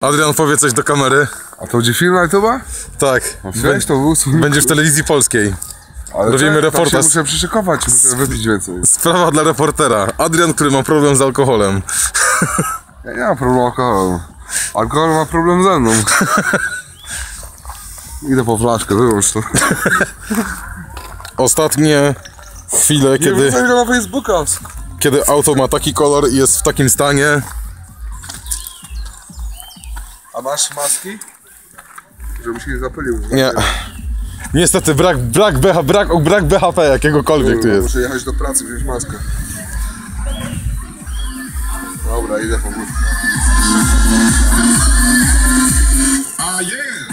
Adrian powie coś do kamery. A to będzie film na YouTube'a? Tak. Weź to wóz. Będzie w telewizji polskiej. Ale robimy reportaż. Tak muszę przyszykować, muszę wypić więcej. Sprawa dla reportera. Adrian, który ma problem z alkoholem. Ja nie mam problemu z alkoholem. Alkohol ma problem ze mną. Idę po flaszkę, wyłącz to. Ostatnie chwile, Nie wrzucaj go na Facebooka. kiedy auto ma taki kolor i jest w takim stanie. A masz maski? Żebym się nie zapylił. Nie. Niestety brak BHP jakiegokolwiek tu jest. Muszę jechać do pracy, wziąć maskę. Dobra, idę po wózkę. Ah, yeah.